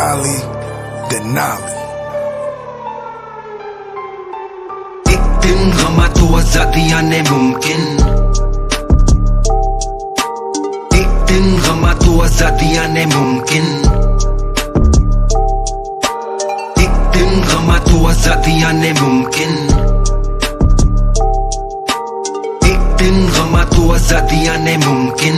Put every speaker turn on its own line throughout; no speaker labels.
Ali Denali।
एक दिन गमा तो आजादियां ने मुमकिन, एक दिन गमा तो आजादियां ने मुमकिन, एक दिन गमा तो आजादियां ने मुमकिन, एक दिन गमा तो आजादियां ने मुमकिन।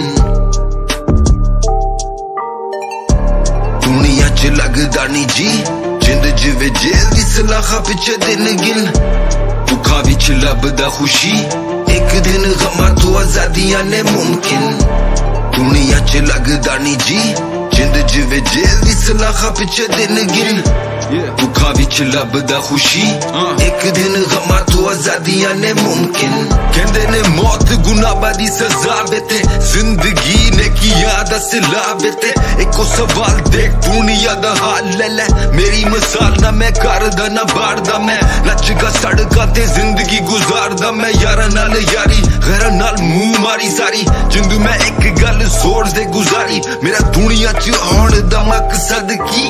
दुनिया च लगदा नी जी जिंद जिवे जेल दी सलाखा पिछे दिन गिन, दुखा विच लभदा खुशी एक दिन गमा तो आजादियां ने मुमकिन। दुनिया च लगदा नी जी जिंद जिवे जेल दी सलाखा पिछे दिन गिन, दुखा विच लभदा खुशी एक दिन गमा तो आजादियां ने मुमकिन। कहंदे ने मौत गुनाह दी सजा बेते, जिंदगी ने किया दा सिला बेते। एको सवाल देख दुनिया दा हाल ले ले, मेरी मिसाल ना मैं करदा ना बारदा, मैं नचगा सड़कां ते जिंदगी गुजारदा। मैं यारां नाल यारी गैरां नाल मुंह मारी सारी जिंदू मैं एक गल सोच दे गुजारी। मेरा दुनिया च आउण दा मकसद की,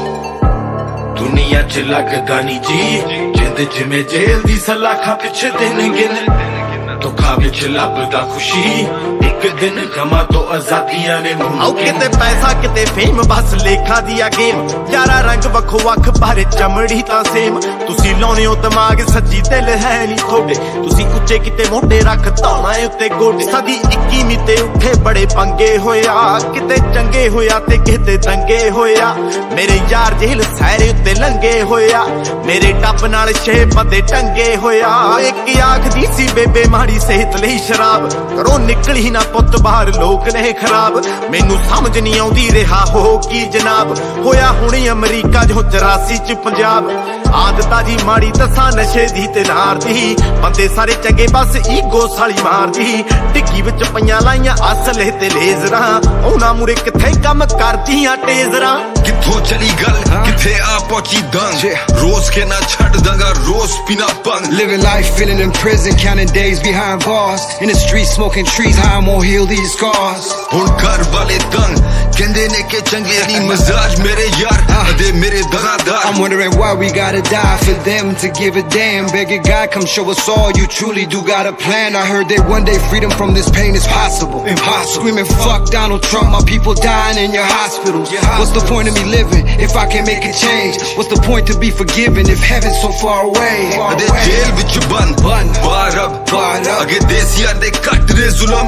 दुनिया च लगदा नी जी जिंद जिवें जेल दी सलाखा पिछे दिन गिन, दुखा विच लभदा खुशी एक दिन गमा तो आजादियां ने मुमकिन।
किते पैसा किते फेम बस लेखा दिया गेम, यारा रंग वखो वख पर चमड़ी तां सेम। तुसी लाउने हो दिमाग सच्ची दिल है नी थोड़े, तुसी उच्चे किते मोटे रख धौना उत्ते गोडे। सदी 21वीं ते उठे बड़े पंगे होया, किते चंगे होया ते किते दंगे होया। मेरे यार जेल सैरे उत्ते लंगे होया, मेरे टप नाल 6 बंदे टंगे होया। एक आखदी सी बेबे माड़ी सेहत लई शराब, घरों निकली ना पुत बाहर लोक ने खराब। मैनू समझ नहीं आउंदी रिहा हो की जनाब, होया हुणे अमरीका जो 84 च पंजाब। आदता जी माड़ी दसा नशे दी ते नार दी, बंदे सारे चंगे बस ईगो साली मार दी। टिक्की विच पईयां लाइयां असले ते लेजरां, उन्हां मुरे किथे कम करदियां टेजरां।
किथों चली गल किथे आ पहुंची दंग, रोज के ना छड़ दंगा रोज पीना पंग।
Living life feeling in prison, counting days behind bars, in the street smoking trees, how I'm gonna heal these scars।
हुण घर वाले तंग कहंदे ने के चंगे नी मजाज मेरे यार अदे मेरे दगादार।
I'm wondering why we gotta die for them to give a damn। Begging God come show us all you truly do got a plan। I heard that one day freedom from this pain is possible, impossible। Screaming fuck Donald Trump, my people dying in your hospitals। What's the point of me living if I can't make a change? What's the point to be forgiven if heaven's so far away?
अदे jail विच बंद बार अब अगे देसिया दे cut दे जुलम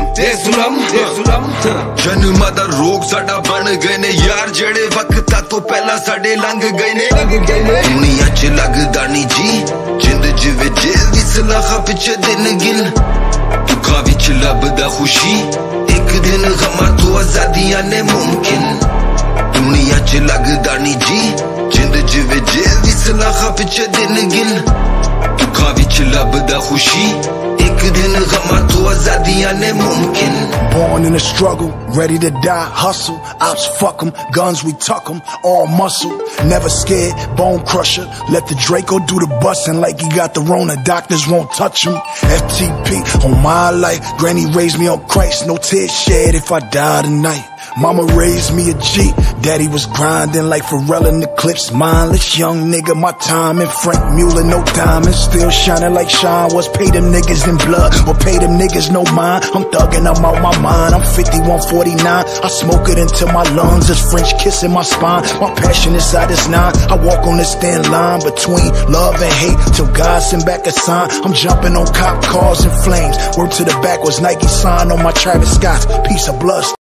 जन्म दा रोग साडा बन गए ने यार, जेड़े वक्तां तो पहला साडे लंघ गए ने। दुनिया च लगदा नी जी जिंद जिवे जेल दी सलाखा पिछे दिन गिन, दुखा विच लभदा खुशी एक दिन गमा तो आजादियां ने मुमकिन। दुनिया च लगदा नी जी जिंद जिवे जेल दी सलाखा पिछे दिन गिन, दुखा विच लभदा खुशी एक दिन गमा तो आजादियां ने मुमकिन।
Born in a struggle, ready to die, hustle. Ops fuck 'em, guns we tuck 'em, all muscle. Never scared, bone crusher. Let the Draco do the bustin' like he got the Rona. Doctors won't touch him. FTP on my life. Granny raised me on Christ, no tears shed if I die tonight. Mama raised me a G, daddy was grinding like Pharrell in the clips. Mindless young nigga, my time and Frank Mueller, no diamonds. Still shining like Sean was. Pay them niggas in blood or pay them niggas no mind. I'm thugging, I'm out my mind. I'm 5149. I smoke it into my lungs. It's French kissing my spine. My passion inside is 9. I walk on this thin line between love and hate till God send back a sign. I'm jumping on cop cars and flames. Word to the back was Nike sign on my Travis Scott's piece of blood.